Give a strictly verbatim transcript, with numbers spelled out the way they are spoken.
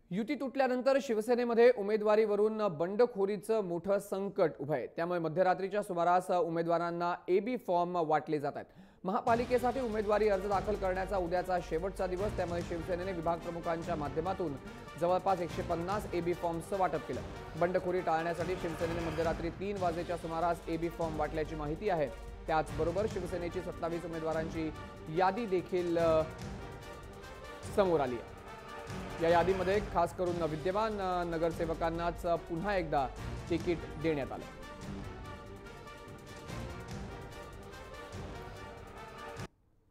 युती तुटल्यानंतर शिवसेनेमध्ये उमेदवारीवरून बंडखोरीचं मोठं संकट उभं आहे। त्यामुळे मध्यरात्रीच्या सुमारास उमेदवारांना एबी फॉर्म वाटले जात आहेत। महापालिकेसाठी उमेदवारी अर्ज दाखल करण्याचा उद्याचा शेवटचा दिवस, त्यामुळे शिवसेनेने विभाग प्रमुखांच्या माध्यमातून जवळपास एकशे पन्नास एबी फॉर्मचं वाटप केलं। बंडखोरी टाळण्यासाठी शिवसेनेने मध्यरात्री तीन वाजेच्या सुमारास एबी फॉर्म वाटल्याची माहिती आहे। त्याचबरोबर शिवसेनेची सत्तावीस उमेदवारांची यादी देखील समोर आली आहे। या यादीमध्ये खास करून विद्यमान नगरसेवकांनाच पुन्हा एकदा तिकीट देण्यात आलं।